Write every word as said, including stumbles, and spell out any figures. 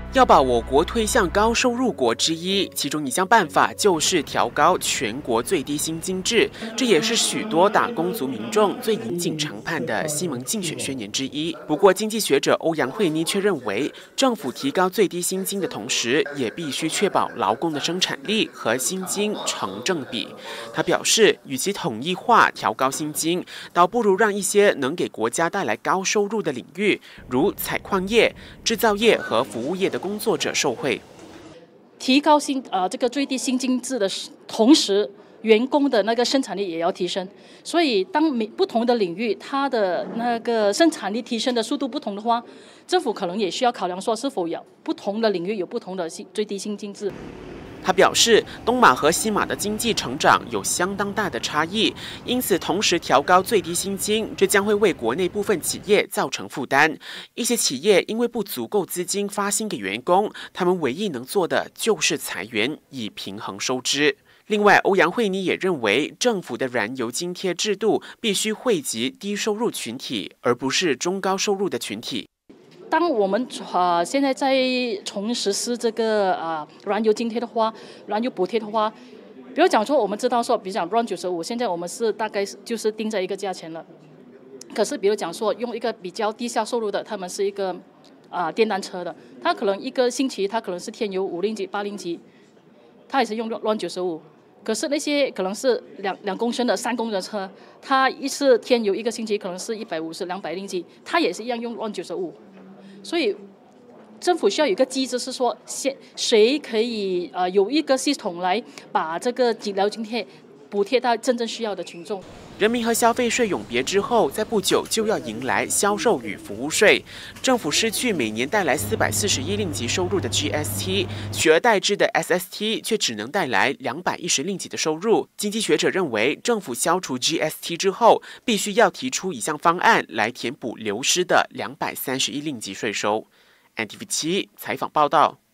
要把我国推向高收入国之一，其中一项办法就是调高全国最低薪金制，这也是许多打工族民众最引颈长盼的西蒙竞选宣言之一。不过，经济学者欧阳慧妮却认为，政府提高最低薪金的同时，也必须确保劳工的生产力和薪金成正比。他表示，与其统一化调高薪金，倒不如让一些能给国家带来高收入的领域，如采矿业、制造业和服务业的工作者受惠。 提高薪呃这个最低薪金制的同时，员工的那个生产力也要提升。所以，当每不同的领域它的那个生产力提升的速度不同的话，政府可能也需要考量说，是否有不同的领域有不同的最低薪金制。 他表示，东马和西马的经济成长有相当大的差异，因此同时调高最低薪金，这将会为国内部分企业造成负担。一些企业因为不足够资金发薪给员工，他们唯一能做的就是裁员，以平衡收支。另外，欧阳慧妮也认为，政府的燃油津贴制度必须惠及低收入群体，而不是中高收入的群体。 当我们呃现在在重实施这个啊、呃、燃油津贴的话，燃油补贴的话，比如讲说，我们知道说，比如讲 R O N 九十五，现在我们是大概就是定在一个价钱了。可是，比如讲说，用一个比较低下收入的，他们是一个啊、呃、电单车的，他可能一个星期他可能是添油五零级、八零级，他也是用 R O N 九十五。可是那些可能是两两公升的、三公升的车，他一次添油一个星期可能是一百五十、两百零级，他也是一样用 R O N 九十五。所以，政府需要有一个机制，是说，谁谁可以呃有一个系统来把这个医疗津贴补贴到真正需要的群众。 人民和消费税永别之后，在不久就要迎来销售与服务税。政府失去每年带来四百四十一令吉收入的 G S T， 取而代之的 S S T 却只能带来两百一十令吉的收入。经济学者认为，政府消除 G S T 之后，必须要提出一项方案来填补流失的两百三十一令吉税收。N T V 七采访报道。